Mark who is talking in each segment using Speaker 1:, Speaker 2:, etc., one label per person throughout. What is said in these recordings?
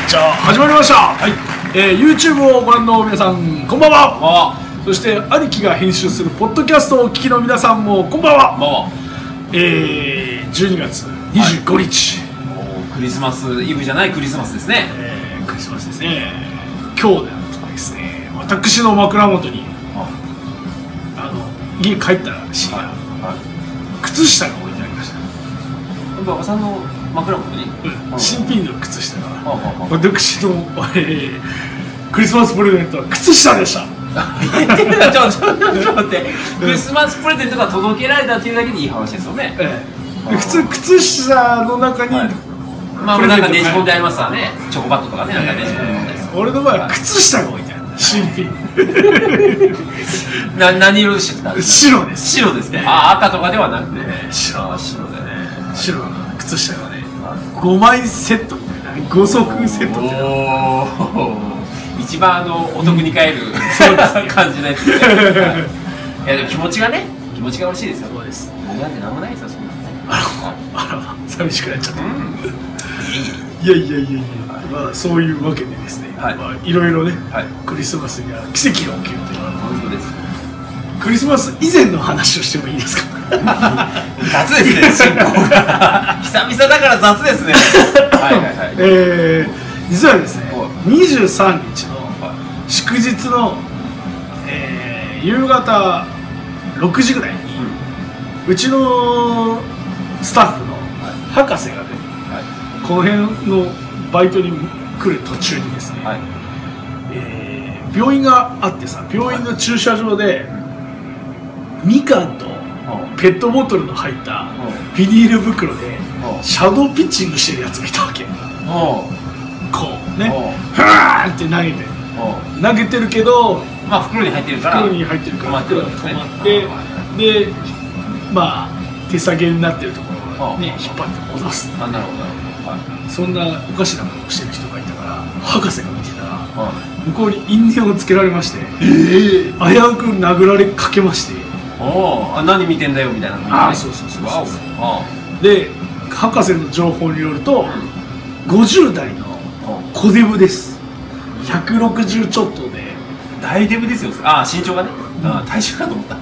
Speaker 1: じゃあ始まりました。はい。YouTube をご覧の皆さんこんばんは。そして兄貴が編集するポッドキャストをお聞きの皆さんもこんばんは。12月25日、
Speaker 2: クリスマスイブじゃないクリスマスですね。
Speaker 1: クリスマスですね。今日ですね、私の枕元に家帰ったら深夜、靴下が置いてありました。
Speaker 2: 馬場さんの枕元に、
Speaker 1: 新品の靴下が私のクリスマスプレゼントは靴下でした。
Speaker 2: ちょっと待って、クリスマスプレゼントが届けられたっていうだけでいい話ですよね。
Speaker 1: 普通靴下の中に
Speaker 2: まあなんかねじ込んでありますわね。チョコバットとかね、なんかねじ込んでます。
Speaker 1: 俺の場合は靴下が置いてある。新品。
Speaker 2: 何色でしたっけ？
Speaker 1: 白です。
Speaker 2: 白ですね。あ、赤とかではなくて
Speaker 1: 白でね。白の靴下がね
Speaker 2: 5
Speaker 1: 5枚セットみたいな、5足セットみたいな。
Speaker 2: 一番お得に買える感じのやつですね。いやでも気持ちが欲しいですよ。
Speaker 1: そうです。
Speaker 2: 僕なんて何もないですよ、そんな。
Speaker 1: あら、寂しくなっちゃった。いや、まあそういうわけでですね、いろいろね、クリスマスには奇跡が起きるという。
Speaker 2: 本当です。
Speaker 1: クリスマス以前の話をしてもいいですか？
Speaker 2: 雑ですね、進行が。久々だから雑ですね。
Speaker 1: 実はですね、23日の祝日の、夕方6時ぐらいに、うちのスタッフの博士がね、この辺のバイトに来る途中にですね、病院があってさ、病院の駐車場でみかんとペットボトルの入ったビニール袋でシャドーピッチングしてるやつがいたわけ。こうね、ふわーって投げてるけど、
Speaker 2: まあ袋に入ってるから
Speaker 1: 止まってで、まあ手下げになってるところをね引っ張って戻す。
Speaker 2: なるほど。
Speaker 1: そんなおかしなことをしてる人がいたから、博士が見てたら向こうに因縁をつけられまして、危うく殴られかけまして、
Speaker 2: 何見てんだよみたいな。
Speaker 1: そうで、博士の情報によると50代の小デブです。160ちょっとで
Speaker 2: 大デブですよ。身長がね、体重かと思った。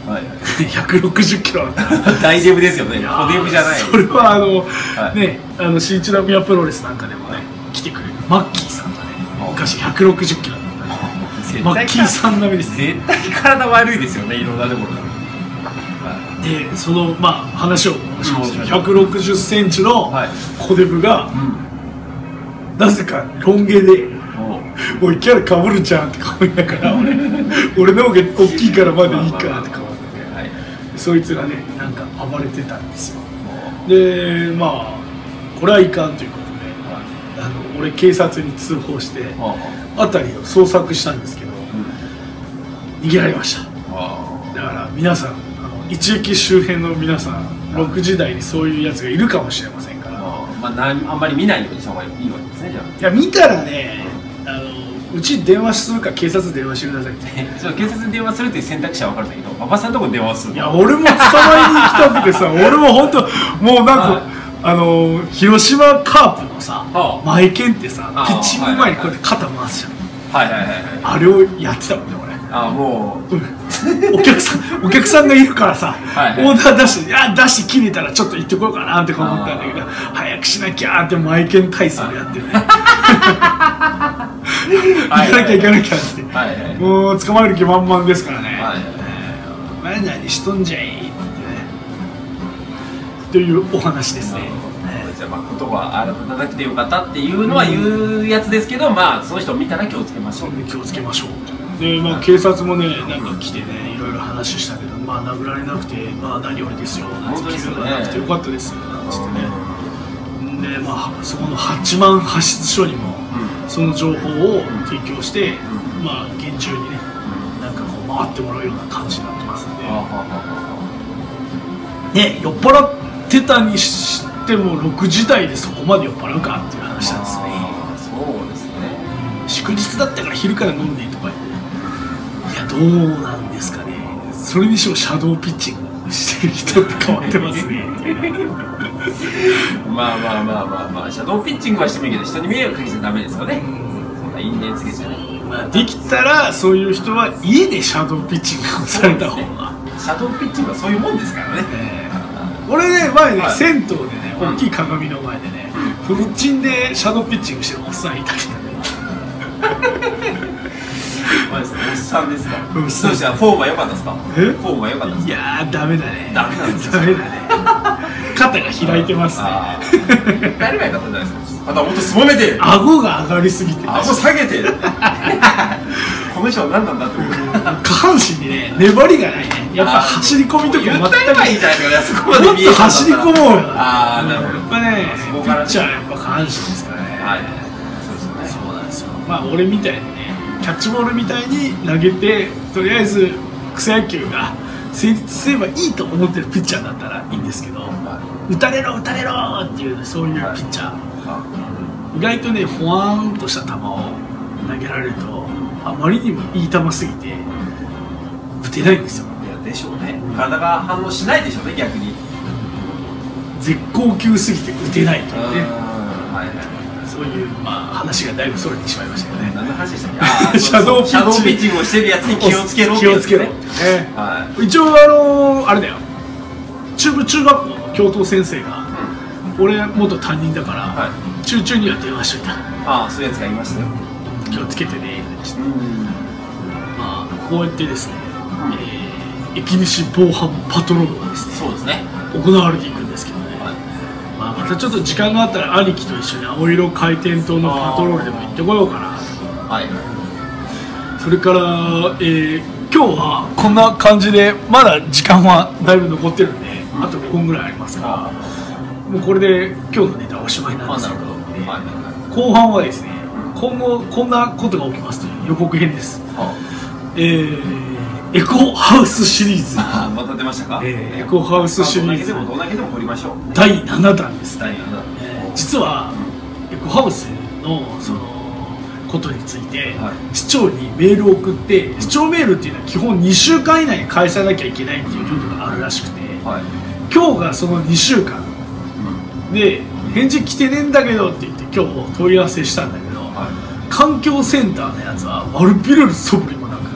Speaker 1: 160キロあった
Speaker 2: 大デブですよね。小デブじゃない。
Speaker 1: それは新一ラミアプロレスなんかでもね来てくれるマッキーさんがね昔160キロだったマッキーさん並みです。
Speaker 2: 絶対体悪いですよね、いろんなところ
Speaker 1: で、その話をします。160センチの小デブがなぜかロン毛で「おいキャラかぶるじゃん」って顔言いながら「俺の方が大きいからまだいいか」って顔で、そいつがねなんか暴れてたんですよ。でこれはいかんということで、俺警察に通報して辺りを捜索したんですけど、逃げられました。だから皆さん一駅周辺の皆さん6時台にそういうやつがいるかもしれませんから、
Speaker 2: あんまり見ないようにした方がいいわけですね。
Speaker 1: じゃあ見たらね、うち電話するか警察に電話してくださいって。
Speaker 2: 警察に電話するっていう選択肢は分かるんだけど、馬場さんのとこに電話する。
Speaker 1: いや俺も捕まえに行きたくてさ、俺も本当もうなんか広島カープのさ前剣ってさ、ピッチング前にこうやって肩回すじゃん。あれをやってたもんね俺。
Speaker 2: もう
Speaker 1: お客さんがいるからさ、オーダー出して切れたらちょっと行ってこようかなって思ったんだけど、早くしなきゃってマイケン体操でやってるね。行かなきゃってもう捕まえる気満々ですからね。お前何しとんじゃいってねというお話ですね。
Speaker 2: じゃあ言葉洗っていただきてよかったっていうのは言うやつですけど、その人を見たら気をつけましょう。
Speaker 1: 気をつけましょう。で警察もねなんか来てねいろいろ話したけど、殴られなくて何よりですよなんて気がなくてよかったですなんつってね。でそこの八幡派出所にもその情報を提供して、厳重にねなんかこう回ってもらうような感じになってますんで、ね、酔っ払ってたにしても6時台でそこまで酔っ払うかっていう話なんですね。
Speaker 2: そうですね。
Speaker 1: 祝日だったから昼から飲んでとか言って、いやどうなんですかね。それにしてもシャドーピッチングしてる人って変わってますね。
Speaker 2: まあまあまあまあまあ、シャドーピッチングはしてもいいけど、人に迷惑かけちゃダメですよね。そんな因縁つけちゃね。
Speaker 1: まあ、できたらそういう人は家でシャドーピッチングをされた方が、
Speaker 2: シャドーピッチングはそういうもんですからね。
Speaker 1: 俺ね、前ね、
Speaker 2: はい
Speaker 1: 銭湯でね、大きい鏡の前でね、フルチンでシャドーピッチングしてるおっさんいたりね。
Speaker 2: おっさんですか。
Speaker 1: おっさん
Speaker 2: どうしたフォームは良かったですか。
Speaker 1: え
Speaker 2: フォームは良かったですか。
Speaker 1: いやー、ダメだね。
Speaker 2: ダメなんですか。
Speaker 1: ダメだね。肩が開いてますね。
Speaker 2: やればよかったじゃないですか。あとはもっとすぼめて、
Speaker 1: 顎が上がりすぎて、
Speaker 2: 顎下げてこの人は何なんだって思う。
Speaker 1: 下半身にね、粘りがないね。やっぱ走り込みとか
Speaker 2: 言ったればいいじゃないですか。そこまで
Speaker 1: もっと走り込もうよ。
Speaker 2: ああ、なるほど。
Speaker 1: やっぱね、ピッチャーはやっぱ下半身ですからね。
Speaker 2: はい。そうですよね。
Speaker 1: そうなんですよ。まあ俺みたいにね、キャッチボールみたいに投げて、とりあえず草野球が成立すればいいと思ってるピッチャーだったらいいんですけど、打たれろ打たれろっていうそういうピッチャー、意外とね、ふわーんとした球を投げられるとあまりにもいい球すぎて打てないんですよ。
Speaker 2: いやでしょうね。体が反応しないでしょうね、逆に。
Speaker 1: 絶好球すぎて打てないというね、
Speaker 2: はいはい。
Speaker 1: そういう、まあ、話がだいぶそれてしまいましたよね。
Speaker 2: 何の話でしたっけ。あー
Speaker 1: シャドーピッチング
Speaker 2: シャドーピッチングをしてるやつに気をつけろって
Speaker 1: 気をつけろ、
Speaker 2: ね。は
Speaker 1: 一応あれだよ、中学校の教頭先生が、俺元担任だから、
Speaker 2: はい。
Speaker 1: 中々には電話しといた。
Speaker 2: ああ、そういうやつがいましたよ。
Speaker 1: 気をつけてね。
Speaker 2: うん。
Speaker 1: まあ、こうやってですね、駅西防犯パトロールがですね、
Speaker 2: そうですね。
Speaker 1: 行われていくんですけどね、
Speaker 2: はい。
Speaker 1: まあ、またちょっと時間があったら兄貴と一緒に青色回転灯のパトロールでも行ってこようかなと。
Speaker 2: はい。
Speaker 1: それから、今日はこんな感じでまだ時間はだいぶ残ってるんで、あと5分ぐらいありますから、もうこれで今日のネタはおしまいなんですけど、後半はですね、今後こんなことが起きますという予告編です。エコハウスシリーズ、
Speaker 2: また出ましたか。
Speaker 1: エコハウスシリーズ
Speaker 2: どんだけでも掘りましょう。
Speaker 1: 第7弾です。
Speaker 2: 第7弾。
Speaker 1: 実はエコハウスのそのことについて、市長にメールを送って、市長メールっていうのは基本2週間以内に返さなきゃいけないっていうルールがあるらしくて、今日がその2週間で返事来てねえんだけどって言って今日問い合わせしたんだけど、環境センターのやつは悪びれる素振りもなく、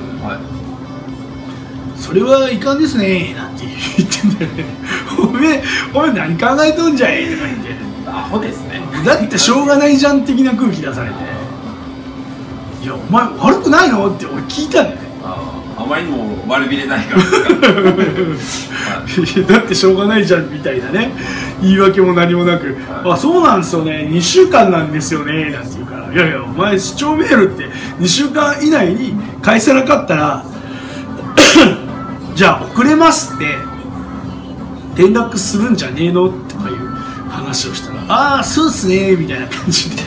Speaker 1: それはいかんですねなんて言ってんだよね。おめえ何考えとんじゃいとか言って、
Speaker 2: アホですね。
Speaker 1: だってしょうがないじゃん的な空気出されて、いやお前悪くないのって俺聞いたんだよね。
Speaker 2: あまりにも悪びれないから
Speaker 1: だってしょうがないじゃんみたいなね、言い訳も何もなく、あ、そうなんですよね、2週間なんですよねなんて言うから、いやいやお前市長メールって2週間以内に返せなかったらじゃあ遅れますって連絡するんじゃねえのとかいう話をしたら、ああそうっすねみたいな感じで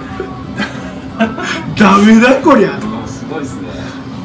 Speaker 1: ダメだこりゃと。
Speaker 2: すごいですね。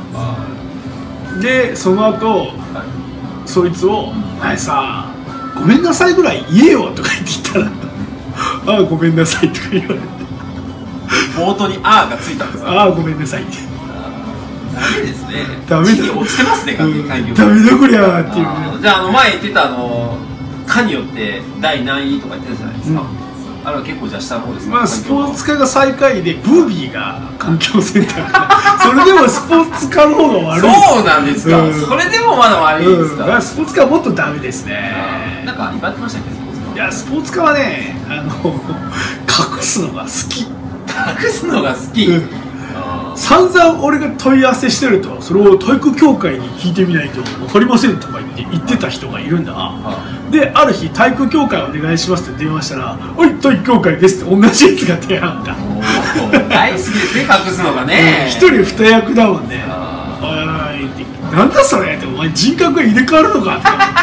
Speaker 1: でその後、そいつを「お前さごめんなさいぐらい言えよ」とか言って言ったら「ああごめんなさい」とか言われて、
Speaker 2: 冒頭に「あ」がついたんですか。
Speaker 1: ああごめんなさいって、
Speaker 2: ダメですね。
Speaker 1: ダメだ、
Speaker 2: 地位落ちてますね、完全に開業。
Speaker 1: ダメだこりゃっていうね。
Speaker 2: じゃあ前言ってた科によって第何位とか言ってたじゃないですか。あれは結構じゃあ下の方ですか。
Speaker 1: まあスポーツ科が最下位でブービーが環境センターそれでもスポーツ科の方が悪い。
Speaker 2: そうなんですか。それでもまだ悪いんですか。
Speaker 1: スポーツ科はもっとダメですね。
Speaker 2: なんか言われてましたっけ、スポーツ科。
Speaker 1: いやスポーツ科はね、隠すのが好き。
Speaker 2: 隠すのが好き。
Speaker 1: 散々俺が問い合わせしてると、それを体育協会に聞いてみないと分かりませんとか言ってた人がいるんだ。である日体育協会お願いしますって電話したら「おい体育協会です」って同じやつが手案だ。
Speaker 2: 大好きですね、隠すのがね。
Speaker 1: 一人二役だもんね。おいおいってなんだそれって、お前人格が入れ替わるのか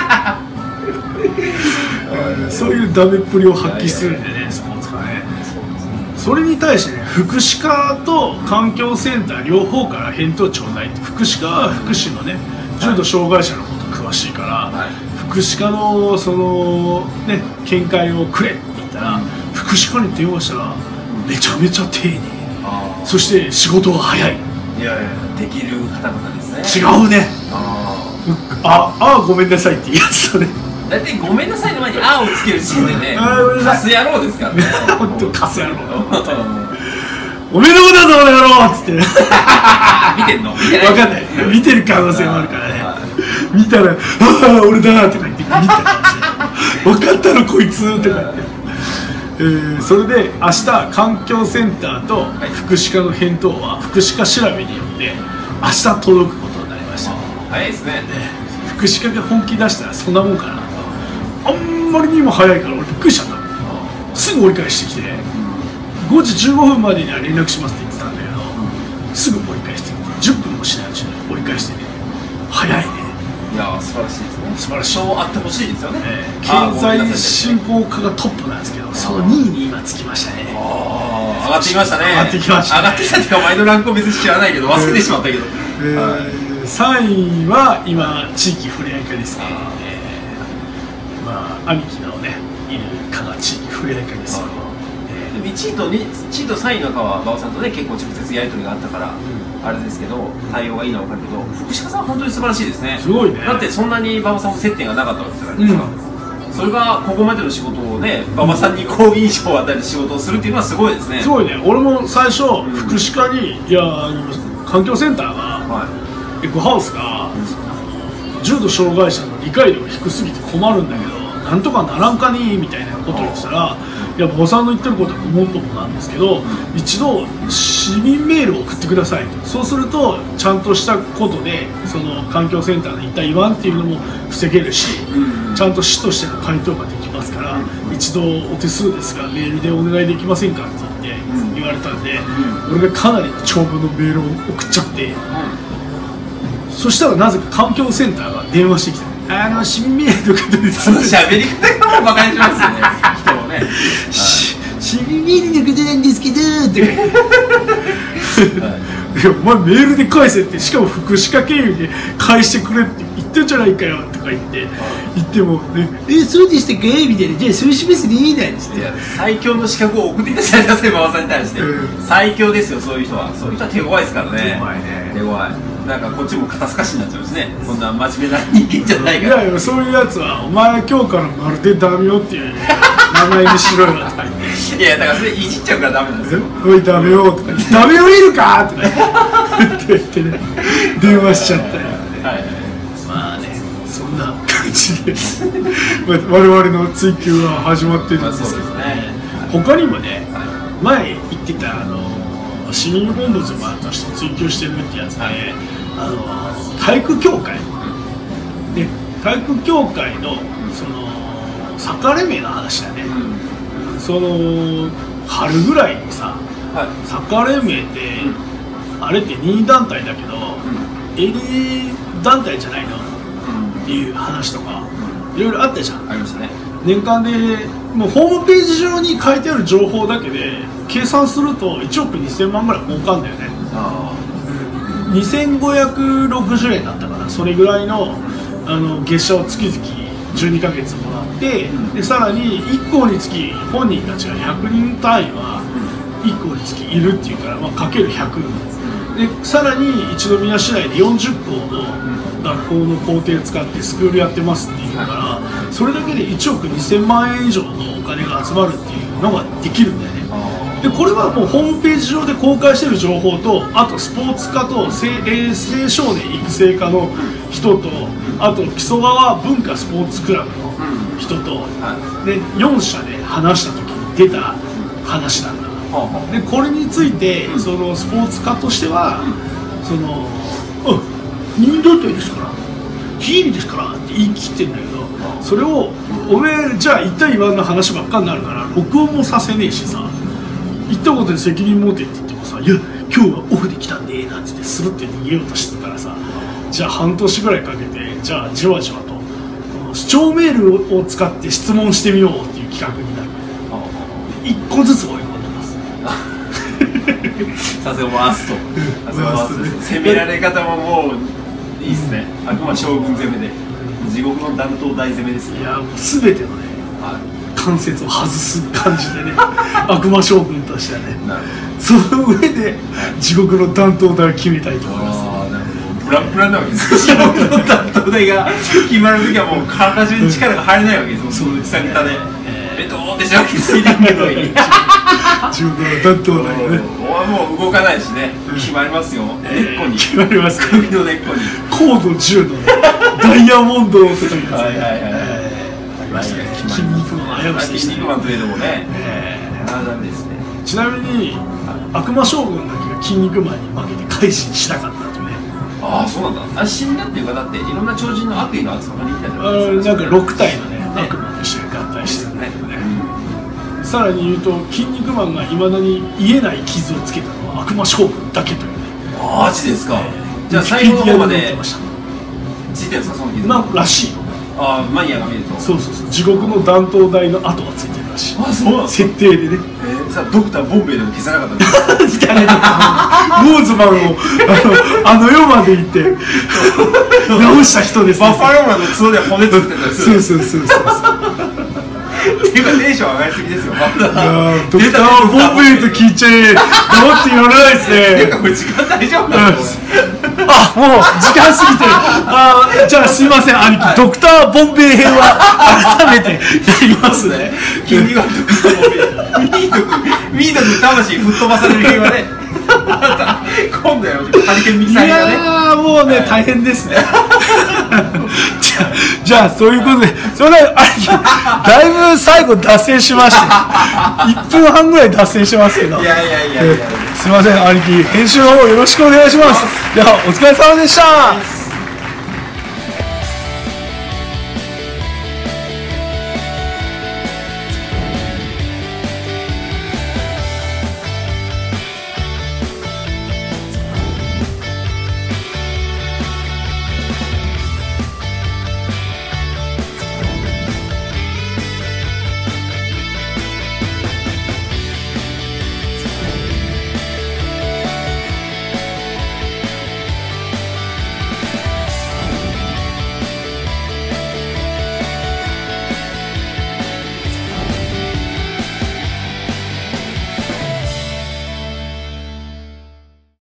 Speaker 1: ってそういうダメっぷりを発揮するんでね、スポーツ科ね。それに対してね、福祉課と環境センター両方から返答ちょうだいって。福祉課は福祉のね、重度障害者のこと詳しいから、福祉課のそのね見解をくれって言ったら、福祉課に電話したらめちゃめちゃ丁寧、そして仕事が早い。
Speaker 2: いやいや、できる方々ですね。
Speaker 1: 違うね。 ごめんなさいっていうやつとね、
Speaker 2: だってごめんなさいの前に「あ」をつける時点でね、カス野郎ですからね。
Speaker 1: 本当カス野郎。おめでとうだぞ、俺野郎っつって。
Speaker 2: 見てんの？
Speaker 1: 分かんない。見てる可能性もあるからね。見たら、俺だとか言って見たかもしれない。分かったのこいつとか言って。それで明日環境センターと福祉課の返答は福祉課調べによって明日届くことになりました。
Speaker 2: 早いですね。
Speaker 1: 福祉課が本気出したらそんなもんかなと。あんまりにも早いから俺びっくりしちゃった。すぐ折り返してきて5時15分までには連絡しますって言ってたんだけど、すぐ折り返して10分もしないうちに折り返してね。早いね。
Speaker 2: いや素晴らしいですね。
Speaker 1: 素晴らしい。
Speaker 2: そうあってほしいですよね。
Speaker 1: 経済振興課がトップなんですけど、その2位に今つきましたね。
Speaker 2: 上がってきましたね。
Speaker 1: 上がってきました、ね、
Speaker 2: 上がってきたっていうか前のランクを別に知らないけど忘れてしまったけど、
Speaker 1: 3位は今地域ふれあい課ですね。まあ兄貴のねいる課が地域ふれあい課ですよ。
Speaker 2: 1位と3位の課は馬場さんとね結構直接やり取りがあったから、あれですけど対応がいいのは分かるけど、福祉課さんは本当に素晴らしいですね。
Speaker 1: すごいね。
Speaker 2: だってそんなに馬場さんも接点がなかったわけじゃないですか、それがここまでの仕事をね馬場さんに好印象を与える仕事をするっていうのはすごいですね。
Speaker 1: すごいね。俺も最初、福祉課にいや環境センターが、エコハウスが、重度障害者の理解度が低すぎて困るんだけどなんとかならんかにみたいなことを言ってたら、いや馬場さんの言ってることはごもっともなんですけど、一度市民メールを送ってくださいと。そうするとちゃんとしたことでその環境センターの一体言わんっていうのも防げるし、ちゃんと市としての回答ができますから、一度お手数ですがメールでお願いできませんかって言われたんで、俺がかなりの長文のメールを送っちゃって、そしたらなぜか環境センターが電話してきた。市民メールの方です。
Speaker 2: その喋り方がバカにしますよね。人をね。
Speaker 1: 市民メールのことなんですけどっていやお前メールで返せって、しかも福祉課経由で返してくれって言ってんじゃないかよとか言っても、ね、そうでしたかみたいな、じゃあそうしますねなんですって。
Speaker 2: 最強の資格を送っていただいた馬場さんに対して、最強ですよ。そういう人は手強いですからね。手強いね。手強い。なんかこっちも肩透かしになっちゃうんですね。こんな真面目な人間じゃないから。
Speaker 1: いやそういうやつはお前今日からまるでダメよっていう名前にしろよとか言って
Speaker 2: いやだからそれいじっちゃうからダメなんですよ。
Speaker 1: おいダメよとかダメよいるかとか言ってね電話しちゃったよね。まあねそんな感じで我々の追求は始まってるんですけどね。他にもね前言ってた市民本部マンとして追求してるってやつで、体育協会で体育協会のそのサッカー連盟の話だね、その春ぐらいにさ、サッカー連盟って、あれって任意団体だけど、営利団体じゃないの、っていう話とかいろいろあったじゃん。
Speaker 2: ありましたね。
Speaker 1: 年間でもうホームページ上に書いてある情報だけで計算すると1億2000万ぐらい儲かんだよね。2560円だったかな。それぐらいの月謝を月々12ヶ月もらって、でさらに1校につき本人たちが100人単位は1校につきいるっていうから、かける100で、さらに一宮市内で40校の学校の校庭使ってスクールやってますっていうから、それだけで1億2000万円以上のお金が集まるっていうのができるんだよね。でこれはもうホームページ上で公開してる情報と、あとスポーツ科と青少年育成科の人と、あと木曽川文化スポーツクラブの人と、で4社で話した時に出た話なんだ。でこれについてそのスポーツ科としてはその任意団体ですから非営利ですからって言い切ってんだけど、それをおめえじゃあ一対一の話ばっかになるから録音もさせねえしさ、言ったことに責任持てって言ってもさ、いや今日はオフで来たんでなんて言ってスルって逃げようとしてたからさ、じゃあ半年ぐらいかけてじゃあじわじわと視聴メールを使って質問してみようっていう企画になる。一個ずつ追い込んでます
Speaker 2: させを回すと攻められ方ももういいですね。悪魔将軍攻めで地獄の弾頭大攻めですね。
Speaker 1: いやもう全てのね、関節を外す感じでね悪魔将軍としてはね、その上で地獄の弾頭台を決めたいと思います。
Speaker 2: プランプランなわけですよ。仕事の担当台が決まるときはもう体中に力が入れないわけですよ。そうですね。どうってしわけですよ。
Speaker 1: 自分の担当台がね。
Speaker 2: もう動かないしね。決まりますよ。根っこに。
Speaker 1: 決まります。
Speaker 2: 首の根っこに。
Speaker 1: 高度10度。ダイヤモンドとかいうやつね。筋肉マン、
Speaker 2: 筋肉マンといえどもね。
Speaker 1: ちなみに悪魔将軍だけが筋肉マンに負けて改心しなかったとね。
Speaker 2: ああ、そうなんだ。死んだっていうか、だっていろんな超人の悪意の集まりみたいな。
Speaker 1: なんか6体のね悪魔として合体してるね。さらに言うと筋肉マンがいまだに癒えない傷をつけたのは悪魔将軍だけというね。
Speaker 2: マジですか。じゃあ最後の方までついてるんですか、その傷。
Speaker 1: らしいよ。
Speaker 2: ああ、マニアが見ると。
Speaker 1: そうそうそう、地獄の弾頭台の跡がついてるらしい。
Speaker 2: あ、そうなん
Speaker 1: 設定でね。
Speaker 2: さあドクターボンベイでも消さなかったんですか。ウ
Speaker 1: ォーズマンをあの世まで行って直した人ですね。
Speaker 2: バッファローマンの角で骨作ってたりする。
Speaker 1: そう
Speaker 2: っていうかテンション上がりすぎですよ。
Speaker 1: ドクターボンベイと聞いちゃえ、黙って言われないですね。
Speaker 2: ていうかこれ時間大丈夫なの。
Speaker 1: あ、もう時間過ぎてる。じゃあすいません兄貴、ドクターボンベイ編は改めてやりますね。
Speaker 2: 筋肉マンドクターボンベイ、ミート君魂吹っ飛ばされる編はね、今度やろう。ハリケーンミキサーがね。
Speaker 1: いやーもうね、大変ですね。じゃあそういうことで、それで兄貴だいぶ最後脱線しました1分半ぐらい脱線してますけど、
Speaker 2: いや
Speaker 1: すいません兄貴、編集の方よろしくお願いします。ではお疲れ様でした。